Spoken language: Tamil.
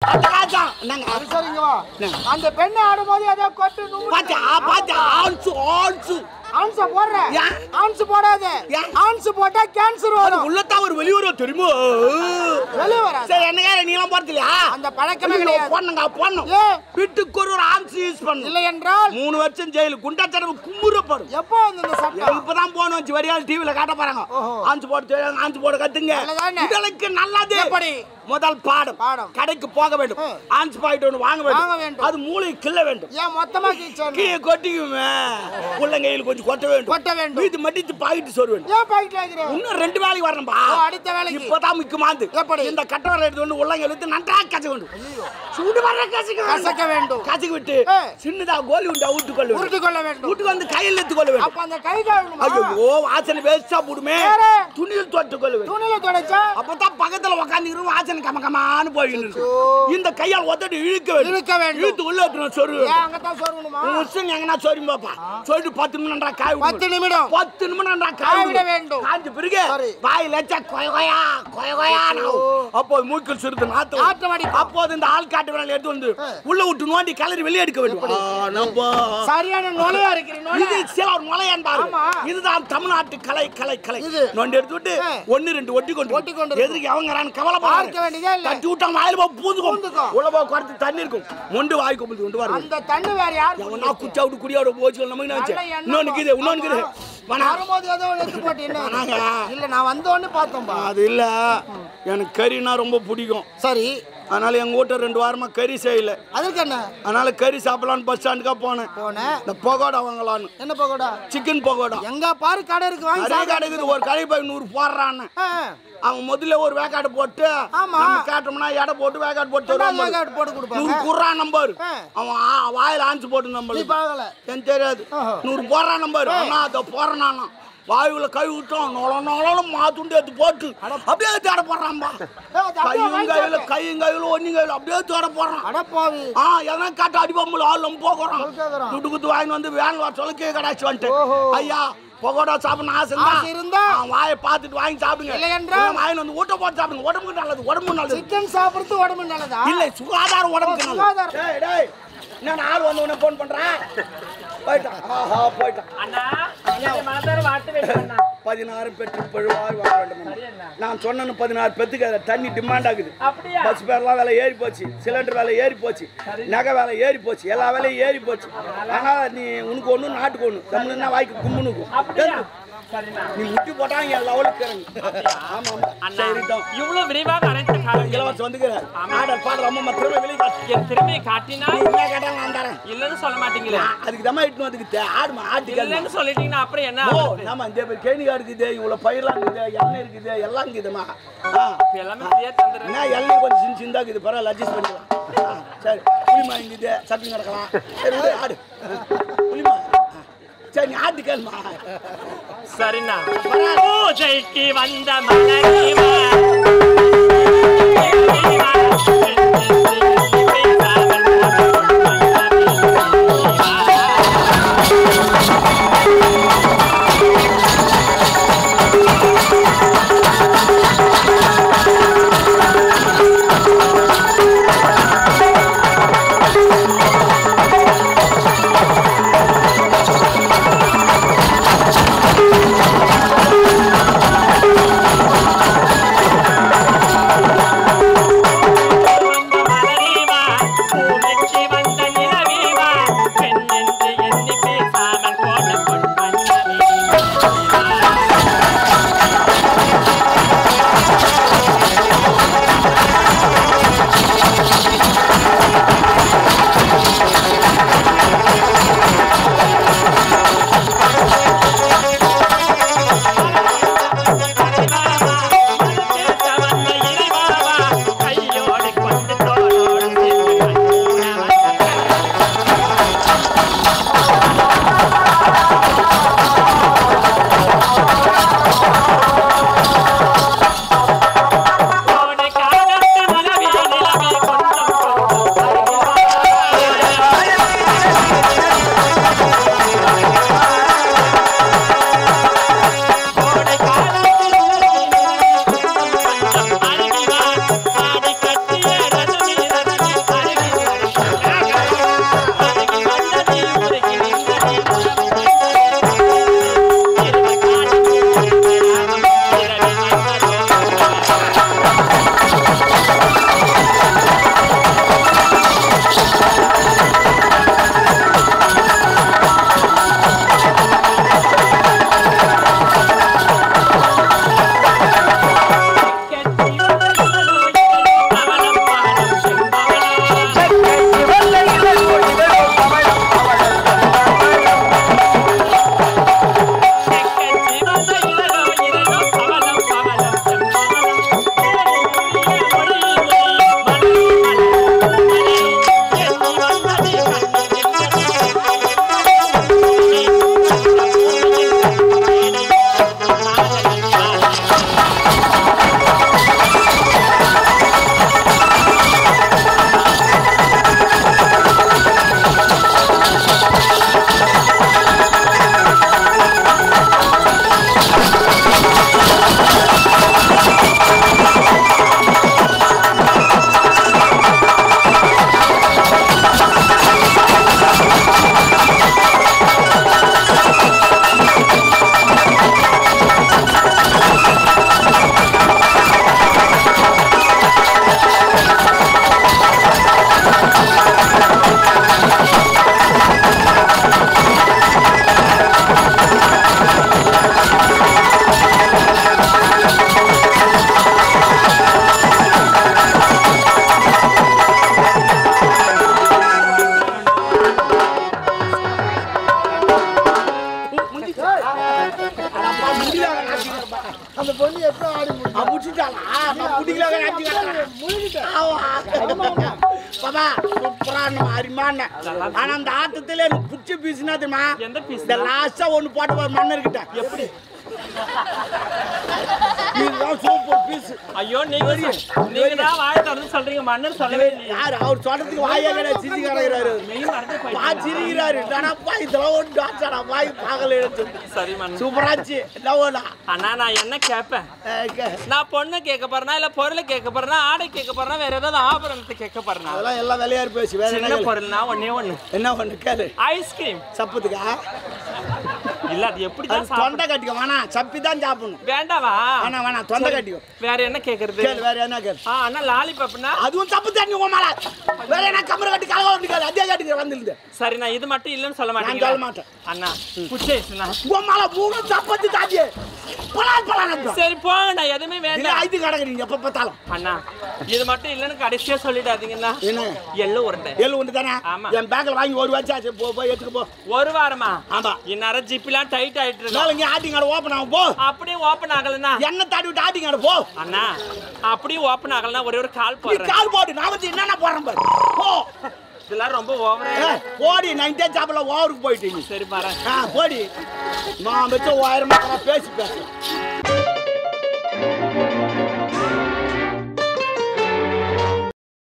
அந்த பெண்ணை ஆடும்போது ஏதோ கொட்டு ஆன்ஸ் போடுற ஆன்ஸ் போடாத ஆன்ஸ் போட்டா கேன்சர் வரும் உள்ளத்தா ஒரு வெளியூர் தெரியுமோ வெளிய வராது சரி என்ன நீலாம் போறதில்லையா அந்த பழக்கமே கிடையாது போடணும் வீட்டுக்கு ஒரு ஆன்ஸ் யூஸ் பண்ணு இல்லை என்றால் 3 வருஷம் ஜெயில் குண்டா தடவை கும்புறப்படும் எப்போ இந்த சட்டம் இப்பதான் போன வச்சு வரியால் டிவில காட்ட போறாங்க ஆன்ஸ் போட கத்துங்க உங்களுக்கு நல்லது எப்படி முதல் பாடம் கடைக்கு போக வேண்டும் ஆன்ஸ் பாக்கெட் ஒன்று வாங்க வேண்டும் அது மூளை கிள்ள வேண்டும் ஏன் மொத்தமா கீழே கொட்டிக்குமே உள்ளங்கையில் கொஞ்சம் கொட்ட வேண்டும் இது மடித்து பாக்கெட் சொரு வேண்டும் ஏன் பாக்கெட் வைக்கிறேன் இன்னும் 2 வேலைக்கு வரணும்பா அடுத்த வேலைக்கு இப்பதான் முக்கியமாந்து எப்படி இந்த கட்டவரை எடுத்து வந்து உள்ளங்கையில் எடுத்து நன்றாக கசக்க வேண்டும் சூடு வர கசக்க வேண்டும் கசக்கி விட்டு சின்னதா கோலி உண்டா உருட்டுக்கொள்ள வேண்டும் வீட்டுக்கு வந்து கையில் எடுத்துக்கொள்ள வேண்டும் அப்ப அந்த கை கழுவணுமா ஐயோ வாசனை வேஸ்டா போடுமே துணியில் தொட்டுக்கொள்ள வேண்டும் துணியில தொடச்சா அப்பதான் பக்கத்துல உட்கார்ந்து வாசனை கமகமான்னு போயிட்டு இந்த கையால் ஒத்தடி இழுக்க வேண்டும் இழுத்து உள்ள எடுத்துணும் சொரு அங்கதான் சொருவணுமா உசன் எங்கனா சொரி பாப்பா சொல்லிட்டு 10 நிமிடம்டா காய் 10 நிமிடம்டா காய் விட வேண்டும் காஞ்ச பிறகு வாயில கொய அப்போ மூக்கில் சிறுத்து நாத்து அப்போது இந்த ஆள் காட்டு விரல் எடுத்து வந்து உள்ள விட்டு நோண்டி கலரி வெளியே எடுக்க வேண்டும் சரியான நுழையா இருக்கிறீங்க இது சில ஒரு நுழையான் பாருங்க இதுதான் தமிழ்நாட்டு கலை நோண்டி எடுத்து விட்டு 1 2 ஒட்டி கொண்டு எதுக்கு அவங்கறான் கவலைப்படாத தட்டி விட்டா வாயில போ பூந்துக்கும் உள்ள போ குறைத்து தண்ணி இருக்கும் மொண்டு வாய் கொண்டு கொண்டு வர அந்த தண்ணி வேற யார் நான் குச்சா விட்டு குடியோட போச்சு நமக்கு நினைச்சேன் இன்னொன்னு வரும்போது ஏதோ எடுத்து போட்டீங்க இல்ல நான் வந்தோன்னு பார்த்தோம்பா அது இல்ல எனக்கு கறினா ரொம்ப பிடிக்கும் சரி அதனால எங்க வீட்டை 2 வாரமா கறி செய்யல அதுக்கு என்ன அதனால கறி சாப்பிடலான்னு பஸ் ஸ்டாண்டுக்கா போனேன் இந்த பகோடா வாங்கலான்னு என்ன பகோடா சிக்கன் பகோடா எங்க பாரு கடை இருக்கு வாங்கி கடை இருக்குது ஒரு கடை போய் 100 போடுறான்னு அவன் முதல்ல ஒரு வேக்காடு போட்டு நம்ம கேட்டோம்னா எடை போட்டு வேக்காடு போட்டு கொடுப்பாங்க 100 குர்ரா நம்பர் அவன் வாயில ஆன்ஸ் போட்டு நம்பர் எனக்கு தெரியாது 100 போடுறா நம்பர் ஆனா அதை போறேன் நானும் வாயுல கை விட்டோம் நோளம் மாத்துண்டு எடுத்து போட்டு அப்படியே தேட போடுறான்பா கையும் கையில ஒன்னும் கையில அப்படியே தேட போடுறான் எதனா காட்டு அடிப்பாம்புல ஆள் நம்ம போகிறோம் துட்டு குத்து வாங்கி வந்து வேன் வர சொல்ல கே கடாச்சு வந்துட்டு ஐயா பகோடா சாப்பிடணும் ஆசை இருந்தா வாயை பார்த்துட்டு வாங்கி சாப்பிடுங்க வாங்கி வந்து ஊட்ட போட்டு சாப்பிடுங்க உடம்புக்கு நல்லது சிக்கன் சாப்பிடுறது உடம்பு நல்லதா இல்ல சுகாதாரம் உடம்புக்கு நல்லது என்ன ஆள் வந்து உன்னை போன் பண்றேன் போயிட்டான் 16 பெற்று பழுவாய் வாங்க வேண்டும் நான் சொன்ன 16 பெத்துக்கு தண்ணி டிமாண்ட் ஆகுது பஸ் பேர்லாம் விலை ஏறி போச்சு சிலிண்டர் விலை ஏறி போச்சு நகை விலை ஏறி போச்சு எல்லா விலையும் ஏறி போச்சு ஆனா நீ உனக்கு ஒண்ணு நாட்டுக்கு ஒண்ணு தமிழ்னா வாய்க்கு கும்முனுக்கும் நீ முட்டி போட்டா என் லெவலுக்கு ஆமா சரிதான் இவ்வளவு விரைவாக அனைத்து இளவரசு வந்துக்கிறேன் ஆர்டர் பாடுற அம்மா திறமை வெளியே என் திறமையை காட்டினா என்ன கேட்டா நான் தரேன் இல்லன்னு சொல்ல மாட்டீங்களே அதுக்கு தான் இட்டு வந்துக்கு ஆடுமா ஆட்டு இல்லன்னு சொல்லிட்டீங்கன்னா அப்புறம் என்ன ஆமா இந்த பேர் கேணிகா இருக்குது இவ்வளவு பயிரெல்லாம் இருக்குது எண்ணெய் இருக்குது எல்லாம் இருக்குதுமா எல்லாமே ஃப்ரீயா தந்துறேன் எண்ணெய் கொஞ்சம் சின்னதா இருக்குது பரவாயில்ல அட்ஜஸ்ட் பண்ணிக்கலாம் சரி புளிமா இருக்குது சட்னி நடக்கலாம் சரி ஆடு புளிமா சரி நீ ஆட்டு கேளுமா சரிண்ணா பூஜைக்கு வந்த மலரிவா பொண்ணு எப்ப ஆடி முடிச்சுட்டாளா நான் பிடிக்கல பாபா சூப்பரான அருமான ஆனா அந்த ஆட்டத்துல எனக்கு பிடிச்ச பீஸ்னா தெரியுமா எந்த பீஸ் இந்த லாஸ்டா ஒண்ணு போட்ட மன்னர்கிட்ட எப்படி இதுதான் சூப்பர் பீஸ் ஐயோ நீங்க தான் வாய் திறந்து சொல்றீங்க மன்னர் சொல்லவே இல்லையா யார் அவர் சொல்றதுக்கு வாயே கிடையாது சிரிச்சு கிடக்குறாரு மெயின் மறந்து போய் பா சிரிக்கிறாரு தானப்பா இதெல்லாம் ஒன்று டான்ஸாடா வாய் பார்க்கல எடுத்து சரி மன்னர் சூப்பராச்சு என்ன அண்ணா நான் என்ன கேட்பேன் நான் பொண்ணு கேட்க போறேனா இல்ல பொருளை கேட்க போறேனா ஆடை கேட்க போறேனா வேற ஏதாவது ஆபரணத்தை கேட்க போறேனா அதெல்லாம் எல்லாம் விளையாடு பேசி வேற என்ன பொருள்னா ஒண்ணே ஒண்ணு என்ன பண்ணு கேளு ஐஸ்கிரீம் சப்பத்துக்கா இல்ல அது எப்படி தான் தொண்டை கட்டிக்க வேணா சப்பி தான் சாப்பிடணும் வேண்டாவா வேணாம் தொண்டை கட்டிக்கோ வேற என்ன கேக்குறது கேளு வேற என்ன கேளு அண்ணா லாலிபாப்னா அதுவும் தப்பு தண்ணி உமால வேற என்ன கமர கட்டி கலவ கட்டி கேளு அதே கட்டிக்க வந்துருது சரி நான் இது மட்டும் இல்லன்னு சொல்ல நான் சொல்ல மாட்டேன் அண்ணா புச்சேஸ்னா உமால மூணு தப்பத்து தாண்டி பலான் சரி போங்க நான் எதுவுமே வேண்டாம் ஐது கடக்குறீங்க எப்ப பார்த்தாலும் அண்ணா இது மட்டும் இல்லன்னு கடைசியா சொல்லிடாதீங்கண்ணா என்ன எள்ளு உருண்டை எள்ளு உண்டு தானே ஆமா என் பேக்ல வாங்கி ஒரு வாச்சாச்சு போய் எடுத்துக்க போ ஒரு வாரமா ஆமா இந்நேரம் ஜிப்லாம் டைட் ஆயிட்டு இருக்கு நாளைக்கு ஆட்டிங் கடை ஓபன் ஆகும் போ அப்படியே ஓபன் ஆகலனா என்ன தாடி விட்டு ஆட்டிங் கடை போ அண்ணா அப்படியே ஓபன் ஆகலனா ஒரே ஒரு கால் போடுறேன் கால் போடு நான் வந்து என்னென்ன போடுறேன் பாரு போ இதெல்லாம் ரொம்ப ஓவரா போடி நைட்டே சாப்பிடல ஓவருக்கு போயிட்டீங்க சரி பாரு போடி நான் வச்சு 1000 பேசி பேசுறேன்